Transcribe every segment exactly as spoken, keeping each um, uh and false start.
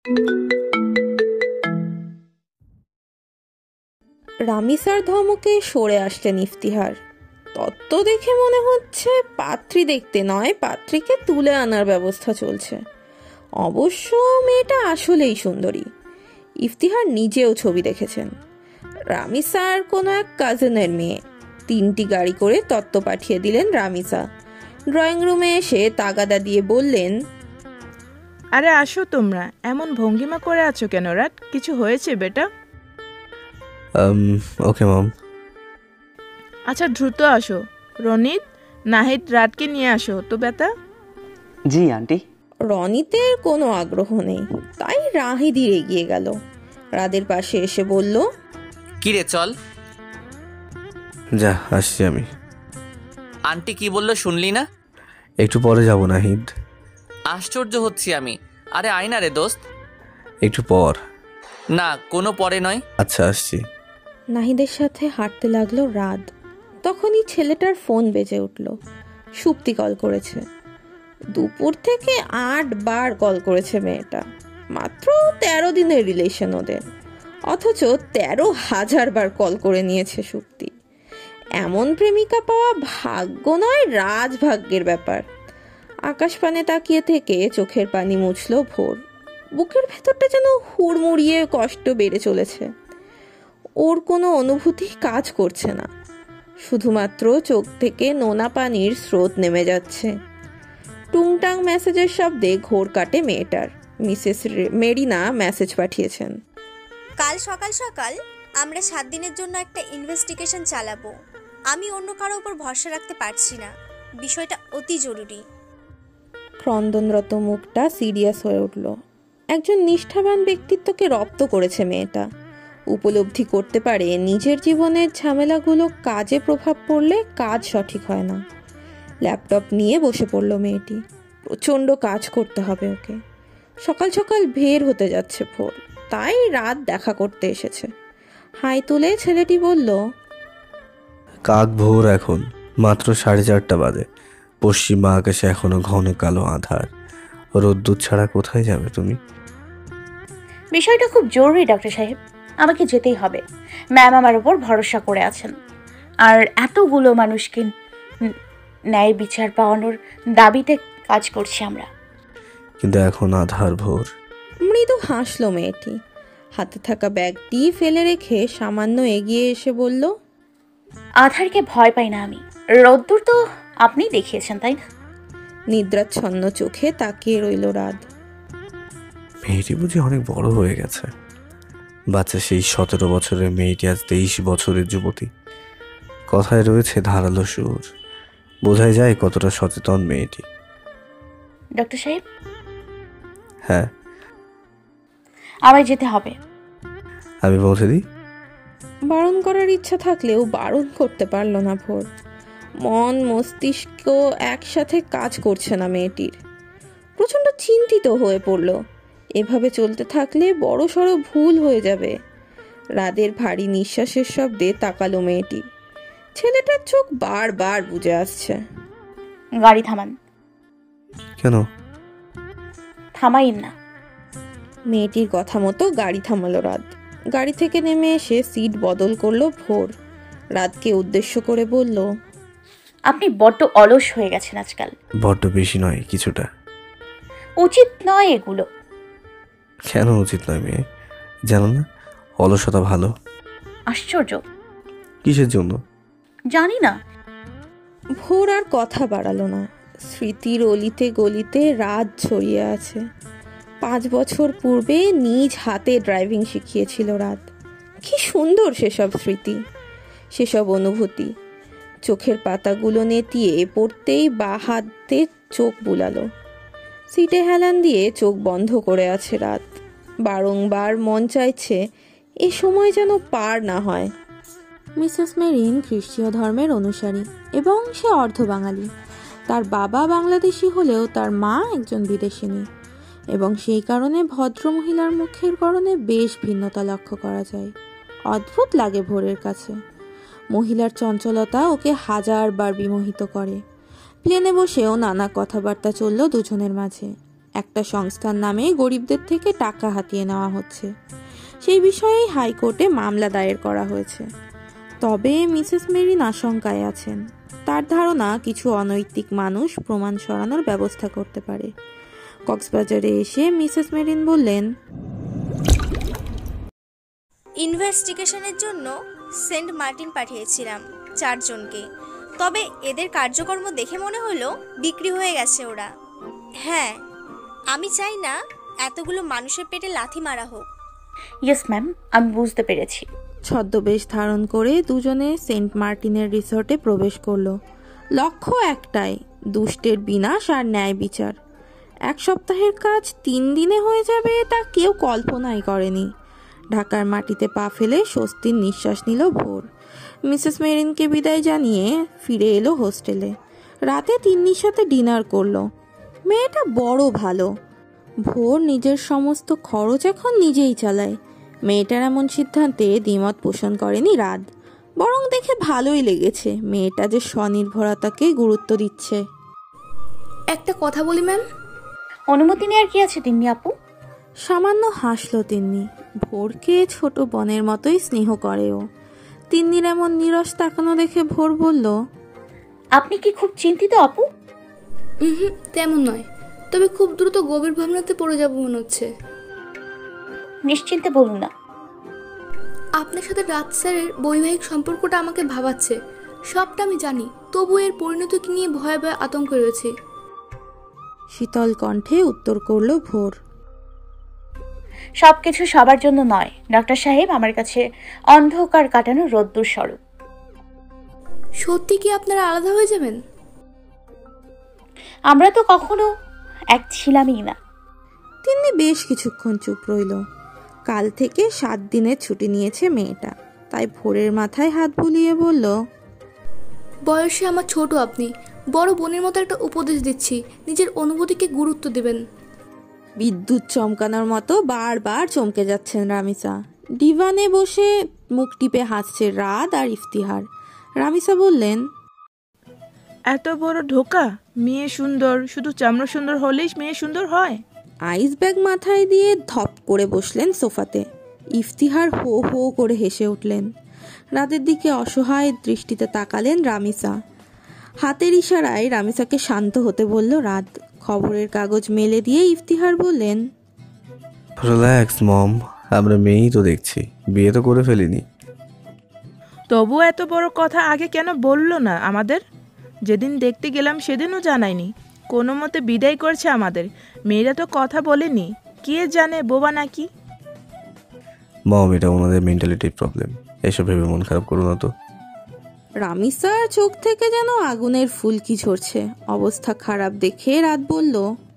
রামিসার ধমকে সরে আসলেন ইফতিহার। তত্ত্ব দেখে মনে হচ্ছে পাত্রী দেখতে নয়, পাত্রীকে তুলে আনার ব্যবস্থা চলছে। অবশ্য মেয়েটা আসলেই সুন্দরী। ইফতিহার নিজেও ছবি দেখেছেন। রামিসার কোনো এক কাজিনের মেয়ে। তিনটি গাড়ি করে তত্ত্ব পাঠিয়ে দিলেন রামিসা। ড্রয়িং রুমে এসে তাগাদা দিয়ে বললেন, আরে আসো তোমরা, এমন ভঙ্গিমা করে আছো কেন রাত? কিছু হয়েছে বেটা? ওকে মম। আচ্ছা দ্রুত আসো। রনিত, নাহিদ, রাতকে নিয়ে আসো তো বেটা। জি আন্টি। রনিতের কোনো আগ্রহ নেই, তাই রাহিদির এগিয়ে গেল। রাদের পাশে এসে বলল, কিরে চল। যা আসছি আমি। আন্টি কি বললো শুনলি না? একটু পরে যাব নাহিদ। আশ্চর্য হচ্ছি আমি। আরে আয় না রে দোস্ত। একটু পর। না, কোনো পরে নয়। আচ্ছা আসছি। নাহিদের সাথে হাঁটতে লাগলো রাত। তখনই ছেলেটার ফোন বেজে উঠল। সুপ্তি কল করেছে। দুপুর থেকে আট বার কল করেছে মেয়েটা। মাত্র তেরো দিনের রিলেশন ওদের, অথচ তেরো হাজার বার কল করে নিয়েছে সুপ্তি। এমন প্রেমিকা পাওয়া ভাগ্য নয়, রাজভাগ্যের ব্যাপার। আকাশপানে তাকিয়ে থেকে চোখের পানি মুছল ভোর। বুকের ভেতরটা যেন হুড়মুড়িয়ে কষ্ট বেড়ে চলেছে। ওর কোনো অনুভূতি কাজ করছে না, শুধুমাত্র চোখ থেকে নোনা পানির স্রোত নেমে যাচ্ছে। টুংটাং মেসেজের শব্দে ঘোর কাটে মেয়েটার। মিসেস মেরিনা মেসেজ পাঠিয়েছেন, কাল সকাল সকাল আমরা সাত দিনের জন্য একটা ইনভেস্টিগেশন চালাবো। আমি অন্য কারো উপর ভরসা রাখতে পারছি না, বিষয়টা অতি জরুরি। ক্রন্দনরত মুখটা সিরিয়াস হয়ে উঠল। একজন নিষ্ঠাবান ব্যক্তিত্বকে রপ্ত করেছে মেয়েটা। উপলব্ধি করতে পারে নিজের জীবনের ঝামেলাগুলো কাজে প্রভাব পড়লে কাজ সঠিক হয় না। ল্যাপটপ নিয়ে বসে পড়ল মেয়েটি। প্রচণ্ড কাজ করতে হবে ওকে। সকাল সকাল বের হতে যাচ্ছে ভোর, তাই রাত দেখা করতে এসেছে। হাই তুলে ছেলেটি বলল, কাক ভোর, এখন মাত্র সাড়ে চারটা বাজে। পশ্চিমা আকাশে এখনো ঘন কালো আধার। রোদ্দুর ছাড়া কোথায় যাবে তুমি? বিষয়টা খুব জরুরি ডাক্তার সাহেব, আমাকে যেতেই হবে। ম্যাম আমার উপর ভরসা করে আছেন, আর এতগুলো মানুষকে ন্যায় বিচার পাওয়ানোর দাবিতে কাজ করছি আমরা। কিন্তু এখন আধার ভোর। মৃদু হাসলো মেয়েটি। হাতে থাকা ব্যাগটি ফেলে রেখে সামান্য এগিয়ে এসে বলল, আধারকে ভয় পাই না আমি, রোদ্দুর তো আপনি দেখিয়েছেন তাই না? নিদ্রাচ্ছন্ন চোখে তাকিয়ে রইল রাত। মেয়েটি বুঝি অনেক বড় হয়ে গেছে। বাচ্চা সেই সতেরো বছরের মেয়েটি আজ তেইশ বছরের যুবতী। কথায় রয়েছে ধারালো সুর। বোঝাই যায় কতটা সচেতন মেয়েটি। ডক্টর সাহেব, হ্যাঁ আমায় যেতে হবে। আমি পৌঁছে দিই? বারণ করার ইচ্ছা থাকলেও বারণ করতে পারল না ভোর। মন মস্তিষ্ক একসাথে কাজ করছে না মেয়েটির। প্রচণ্ড চিন্তিত হয়ে পড়ল। এভাবে চলতে থাকলে বড় সড়ো ভুল হয়ে যাবে। রাদের ভারী নিঃশ্বাসের শব্দে তাকালো মেয়েটি। ছেলেটার চোখ বারবার বুজে আসছে। গাড়ি থামান। কেন? থামাইন না। মেয়েটির কথা মতো গাড়ি থামালো রাত। গাড়ি থেকে নেমে এসে সিট বদল করলো ভোর। রাতকে উদ্দেশ্য করে বলল, আপনি বড্ড অলস হয়ে গেছেন আজকাল। বড্ড বেশি নয়, কিছুটা। উচিত নয় এগুলো। কেন উচিত নয় মেয়ে? জানো না অলসতা ভালো? আশ্চর্য। কিসের জন্য জানি না। ভোর আর কথা বাড়ালো না। স্মৃতির অলিতে গলিতে রাত ছড়িয়ে আছে। পাঁচ বছর পূর্বে নিজ হাতে ড্রাইভিং শিখিয়েছিল রাত। কি সুন্দর সেসব স্মৃতি, সেসব অনুভূতি। চোখের পাতাগুলো নেতিয়ে পড়তেই বা হাতে চোখ বুলালো। সিটে হেলান দিয়ে চোখ বন্ধ করে আছে রাত। বারংবার মন চাইছে এ সময় যেন পার না হয়। মিসেস মেরিন খ্রিস্টীয় ধর্মের অনুসারী এবং সে অর্ধ বাঙালি। তার বাবা বাংলাদেশি হলেও তার মা একজন বিদেশিনী, এবং সেই কারণে ভদ্র মহিলার মুখের গড়নে বেশ ভিন্নতা লক্ষ্য করা যায়। অদ্ভুত লাগে ভোরের কাছে। মহিলার চঞ্চলতা ওকে হাজার বার বিমোহিত করে। প্লেনে বসেও নানা কথাবার্তা চলল দুজনের মাঝে। একটা সংস্থার নামে গরিবদের থেকে টাকা হাতিয়ে নেওয়া হচ্ছে। সেই বিষয়েই হাইকোর্টে মামলা দায়ের করা হয়েছে। তবে মিসেস মেরিন আশঙ্কায় আছেন। তার ধারণা কিছু অনৈতিক মানুষ প্রমাণ সরানোর ব্যবস্থা করতে পারে। কক্সবাজারে এসে মিসেস মেরিন বললেন, ইনভেস্টিগেশনের জন্য সেন্ট মার্টিন পাঠিয়েছিলাম চারজনকে, তবে এদের কার্যকর্ম দেখে মনে হলো বিক্রি হয়ে গেছে ওরা। হ্যাঁ, আমি চাই না এতগুলো মানুষের পেটে লাথি মারা হোক। ইয়েস ম্যাম, আমি বুঝতে পেরেছি। ছদ্মবেশ ধারণ করে দুজনে সেন্ট মার্টিনের রিসর্টে প্রবেশ করলো। লক্ষ্য একটাই, দুষ্টের বিনাশ আর ন্যায় বিচার। এক সপ্তাহের কাজ তিন দিনে হয়ে যাবে তা কেউ কল্পনাই করেনি। ঢাকার মাটিতে পা ফেলে স্বস্তির নিঃশ্বাস নিল ভোর। মিসেস মেরিনকে বিদায় জানিয়ে ফিরে এলো হোস্টেলে। রাতে তিন্নির সাথে ডিনার করলো। মেয়েটা বড় ভালো। ভোর নিজের সমস্ত খরচ এখন নিজেই চালায়। মেয়েটার এমন সিদ্ধান্তে দ্বিমত পোষণ করেনি রাত, বরং দেখে ভালোই লেগেছে মেয়েটা যে স্বনির্ভরতাকে গুরুত্ব দিচ্ছে। একটা কথা বলি ম্যাম। অনুমতি নেওয়ার কি আছে তিন্নি আপু? সামান্য হাসলো তিন্নি। ভোরকে ছোট বোনের মতোই স্নেহ করে ও। তিন্নির এমন নীরস তাকানো দেখে ভোর বলল, আপনি কি খুব চিন্তিত আপু? হুম, তেমন নয়, তবে খুব দ্রুত গভীর ভাবনাতে পড়ে যাব মনে হচ্ছে। নিশ্চিন্তে বলুন না। আপনার সাথে রাত স্যারের বৈবাহিক সম্পর্কটা আমাকে ভাবাচ্ছে। সবটা আমি জানি, তবু এর পরিণতি নিয়ে ভয়ে ভয়ে আতঙ্ক রয়েছে। শীতল কণ্ঠে উত্তর করল ভোর। সবকিছু সবার জন্য নয় ডক্টর সাহেব, আমার কাছে অন্ধকার কাটানো রোদ্দুর স্বরূপ। সত্যি কি আপনারা আলাদা হয়ে যাবেন? আমরা তো কখনো এক ছিলামই না। তিন্নি বেশ কিছুক্ষণ চুপ রইল। কাল থেকে সাত দিনের ছুটি নিয়েছে মেয়েটা, তাই ভোরের মাথায় হাত বুলিয়ে বলল, বয়সে আমার ছোট আপনি, বড় বোনের মতো একটা উপদেশ দিচ্ছি, নিজের অনুভূতিকে গুরুত্ব দেবেন। বিদ্যুৎ চমকানোর মতো বারবার চমকে যাচ্ছেন রামিসা। ডিভানে বসে মুখ টিপে হাসছে রাত আর ইফতিহার। রামিসা বললেন, এত বড় ধোকা! মেয়ে সুন্দর, শুধু চামড়া সুন্দর হলেই মেয়ে সুন্দর হয়? আইস ব্যাগ মাথায় দিয়ে ধপ করে বসলেন সোফাতে। ইফতিহার হো হো করে হেসে উঠলেন। রাতের দিকে অসহায় দৃষ্টিতে তাকালেন রামিসা। হাতের ইশারায় রামিসাকে শান্ত হতে বলল রাত। খবরের কাগজ মেলে দিয়ে ইফতিহার বললেন, রিল্যাক্স মম, আমরা মেয়েই তো দেখছি, বিয়ে তো করে ফেলিনি। তবু এত বড় কথা আগে কেন বললো না আমাদের? যেদিন দেখতে গেলাম সেদিনও জানায়নি। কোনো মতে বিদায় করছে আমাদের। মেয়েরা তো কথা বলেনি, কে জানে বোবা নাকি। মম, এটা ওনাদের মেন্টালিটির প্রবলেম, এসব ভেবে মন খারাপ করো না তো। রামিসার চোখ থেকে যেন আগুনের ফুলকি ঝরছে। অবস্থা খারাপ দেখে রাত বলল,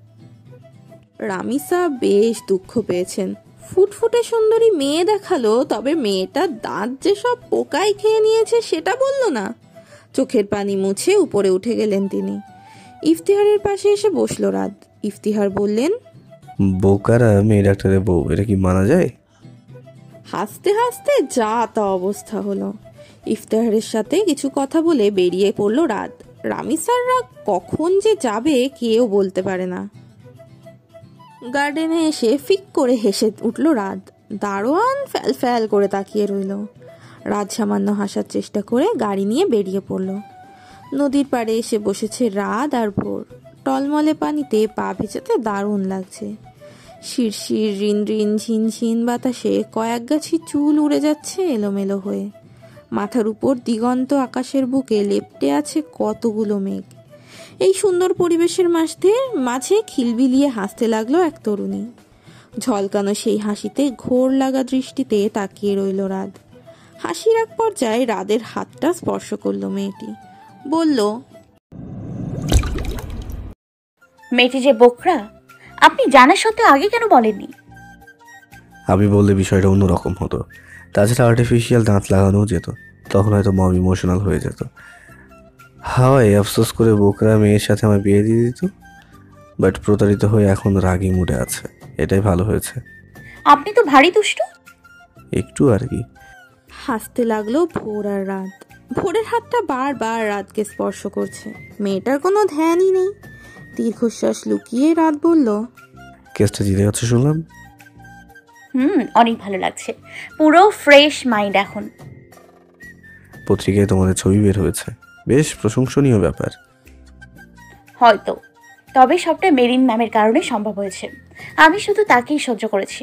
রামিসা বেশ দুঃখ পেয়েছেন। ফুটফুটে সুন্দরী মেয়ে দেখালো, তবে মেয়েটার দাঁত যে সব পোকাই খেয়ে নিয়েছে সেটা বলল না। চোখের পানি মুছে উপরে উঠে গেলেন তিনি। ইফতিহারের পাশে এসে বসলো রাত। ইফতিহার বললেন, বোকারা মেয়ে ডাক্তারের বউ, এটা কি মানা যায়? হাসতে হাসতে যা তা অবস্থা হলো। ইফতিহারের সাথে কিছু কথা বলে বেরিয়ে পড়ল রাত। রামিসাররা কখন যে যাবে কেউ বলতে পারে না। গার্ডেনে এসে ফিক করে হেসে উঠল রাত। দারোয়ান ফ্যাল ফ্যাল করে তাকিয়ে রইল। রাত সামান্য হাসার চেষ্টা করে গাড়ি নিয়ে বেরিয়ে পড়ল। নদীর পাড়ে এসে বসেছে রাত আর ভোর। টলমলে পানিতে পা ভেজাতে দারুণ লাগছে। শিরশির রিন রিন ঝিনঝিন বাতাসে কয়েক গাছি চুল উড়ে যাচ্ছে এলোমেলো হয়ে। মাথার উপর দিগন্ত আকাশের বুকে লেপ্টে আছে কতগুলো মেঘ। এই সুন্দর পরিবেশের মাঝে মাঝে খিলবিলিয়ে হাসতে লাগলো এক তরুণী। ঝলকানো সেই হাসিতে ঘোর লাগা দৃষ্টিতে তাকিয়ে রইল রাত। হাসির এক পর্যায়ে রাদের হাতটা স্পর্শ করলো মেয়েটি। বলল, মেয়েটি যে বোকরা, আপনি জানা সত্ত্বেও আগে কেন বলেননি? আমি বললে বিষয়টা অন্যরকম হতো। তাছাড়া আর্টিফিশিয়াল দাঁত লাগানোও যেত, তখন হয়তো মম ইমোশনাল হয়ে যেত। হাওয়ায় আফসোস করে বোকরা মেয়ের সাথে আমার বিয়ে দিয়ে দিত। বাট প্রতারিত হয়ে এখন রাগি মুডে আছে, এটাই ভালো হয়েছে। আপনি তো ভারী দুষ্টু। একটু আর কি। হাসতে লাগলো ভোর আর রাত। ভোরের হাতটা বারবার রাতকে স্পর্শ করছে। মেয়েটার কোনো ধ্যানই নেই। দীর্ঘশ্বাস লুকিয়ে রাত বলল, কেসটা জিতে যাচ্ছে শুনলাম। হুম, অনেক ভালো লাগছে, পুরো ফ্রেশ মাইন্ড এখন। পত্রিকায় তোমাদের ছবি বের হয়েছে, বেশ প্রশংসনীয় ব্যাপার। হয়তো, তবে সবটা মেরিন ম্যামের কারণে সম্ভব হয়েছে। আমি শুধু তাকেই সহ্য করেছি।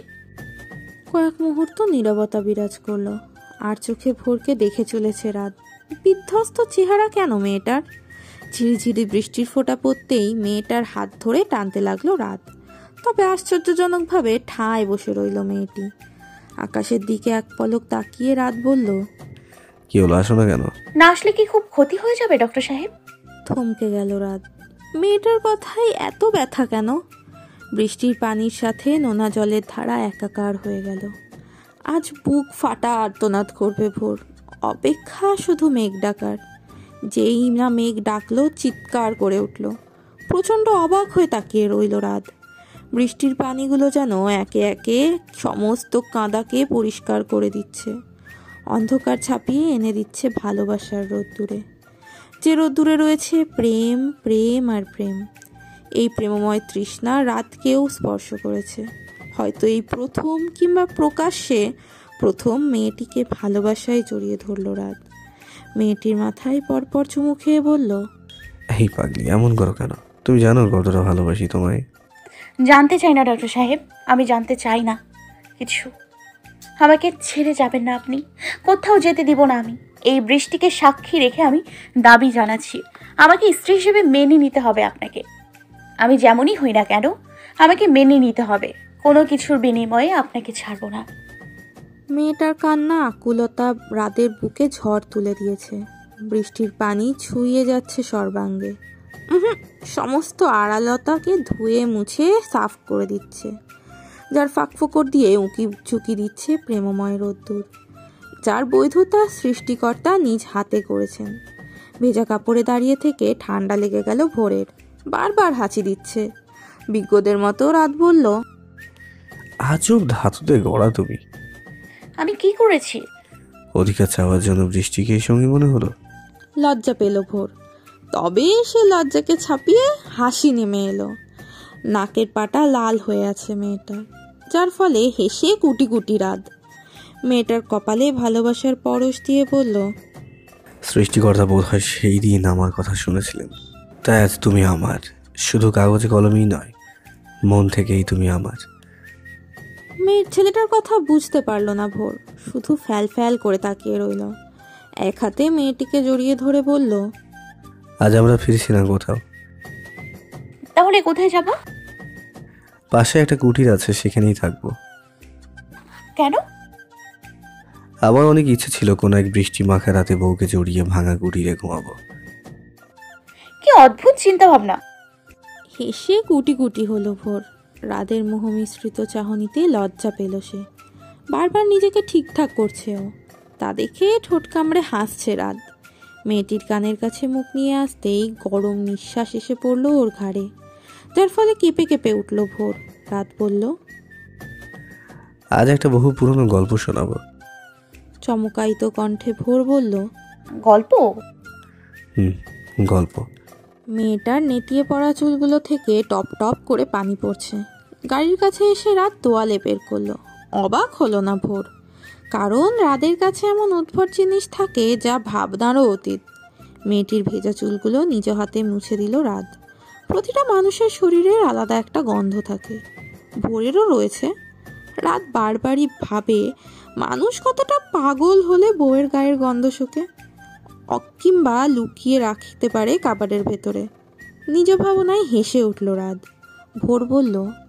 কয়েক মুহূর্ত নীরবতা বিরাজ করলো, আর চোখে ভোরকে দেখে চলেছে রাত। বিধ্বস্ত চেহারা কেন মেয়েটার? ঝিরিঝিরি বৃষ্টির ফোঁটা পড়তেই মেয়েটার হাত ধরে টানতে লাগলো রাত। তবে আশ্চর্যজনকভাবে ঠায় বসে রইল মেয়েটি। আকাশের দিকে এক পলক তাকিয়ে রাত বলল, কি হলো, আসো না কেন? না আসলে কি খুব ক্ষতি হয়ে যাবে ডক্টর সাহেব? থমকে গেল রাত। মেয়েটার কথাই এত ব্যথা কেন? বৃষ্টির পানির সাথে নোনা জলের ধারা একাকার হয়ে গেল। আজ বুক ফাটা আর্তনাদ করবে ভোর। অপেক্ষা শুধু মেঘ ডাকার। যেই না মেঘ ডাকলো, চিৎকার করে উঠল। প্রচণ্ড অবাক হয়ে তাকিয়ে রইল রাত। বৃষ্টির পানিগুলো যেন একে একে সমস্ত কাঁদাকে পরিষ্কার করে দিচ্ছে, অন্ধকার ছাপিয়ে এনে দিচ্ছে ভালোবাসার রোদ্দুরে। যে রোদ্দুরে রয়েছে প্রেম, প্রেম আর প্রেম। এই প্রেমময় তৃষ্ণা রাতকেও স্পর্শ করেছে। হয়তো এই প্রথম, কিংবা প্রকাশ্যে প্রথম মেয়েটিকে ভালোবাসায় জড়িয়ে ধরল রাত। মেয়েটির মাথায় পরপর চুমু খেয়ে বলল, এই পাগলি, এমন করো কেন? তুমি জানো কতটা ভালোবাসি তোমায়। জানতে চাই না ডক্টর সাহেব, আমি জানতে চাই না কিছু। আমাকে ছেড়ে যাবেন না আপনি, কোথাও যেতে দিব না আমি। এই বৃষ্টিকে সাক্ষী রেখে আমি দাবি জানাচ্ছি, আমাকে স্ত্রী হিসেবে মেনে নিতে হবে আপনাকে। আমি যেমনই হই না কেন, আমাকে মেনে নিতে হবে। কোনো কিছুর বিনিময়ে আপনাকে ছাড়বো না। মেয়েটার কান্না আকুলতা রাতের বুকে ঝড় তুলে দিয়েছে। বৃষ্টির পানি ছুঁয়ে যাচ্ছে সর্বাঙ্গে। উহুম, সমস্ত আড়ালতাকে ধুয়ে মুছে সাফ করে দিচ্ছে, যার ফাঁকফোকর দিয়ে উঁকি ঝুঁকি দিচ্ছে প্রেমময় রোদ্দুর, যার বৈধতা সৃষ্টিকর্তা নিজ হাতে করেছেন। ভেজা কাপড়ে দাঁড়িয়ে থেকে ঠান্ডা লেগে গেল ভোরের। বারবার হাঁচি দিচ্ছে। বিজ্ঞদের মতো রাত বলল, আজব ধাতুতে গড়া তুমি। আমি কি করেছি? অধিকার চাওয়ার জন্য বৃষ্টিকে সঙ্গী মনে হলো। লজ্জা পেল ভোর। তবে সে লজ্জাকে ছাপিয়ে হাসি নেমে এলো। নাকের পাটা লাল হয়ে আছে মেয়েটার, যার ফলে হেসে কুটি কুটি রাত। মেয়েটার কপালে ভালোবাসার পরশ দিয়ে বলল, সৃষ্টিকর্তা বোধ হয় সেই দিন আমার কথা শুনেছিলেন, তাই আজ তুমি আমার। শুধু কাগজে কলমেই নয়, মন থেকেই তুমি আমার। মেয়ের ছেলেটার কথা বুঝতে পারল না ভোর, শুধু ফ্যাল ফ্যাল করে তাকিয়ে রইল। এক হাতে মেয়েটিকে জড়িয়ে ধরে বলল, আজ আমরা ফিরছি না কোথাও। তাহলে কোথায় যাব? পাশে একটা কুটির আছে, সেখানেই থাকবো। কেন? আমার অনেক ইচ্ছে ছিল কোনো এক বৃষ্টি মাখা রাতে বউকে জড়িয়ে ভাঙা কুটিরে ঘুমাবো। কি অদ্ভুত চিন্তা ভাবনা। হেসে কুটি কুটি হলো ভোর। রাদের মোহ মিশ্রিত চাহনিতে লজ্জা পেল সে। বারবার নিজেকে ঠিকঠাক করছে ও। তা দেখে ঠোঁট কামড়ে হাসছে রাত। মেয়েটির কানের কাছে মুখ নিয়ে আসতেই গরম নিঃশ্বাস এসে পড়ল ওর ঘাড়ে, যার ফলে কেঁপে কেঁপে উঠল ভোর। রাত বলল, আজ একটা বহু পুরনো গল্প শোনাবো। চমকায়িত কণ্ঠে ভোর বলল, গল্প? হুম, গল্প। মেয়েটার নেতিয়ে পড়া চুলগুলো থেকে টপ টপ করে পানি পড়ছে। গাড়ির কাছে এসে রাত তোয়ালে বের করলো। অবাক হলো না ভোর, কারণ রাদের কাছে এমন উদ্ভট জিনিস থাকে যা ভাবনারও অতীত। মেয়েটির ভেজা চুলগুলো নিজ হাতে মুছে দিল রাত। প্রতিটা মানুষের শরীরের আলাদা একটা গন্ধ থাকে, ভোরেরও রয়েছে। রাত বারবারই ভাবে, মানুষ কতটা পাগল হলে বউয়ের গায়ের গন্ধ শুকে, কিংবা লুকিয়ে রাখতে পারে কাবাডের ভেতরে। নিজ ভাবনায় হেসে উঠল রাত। ভোর বলল,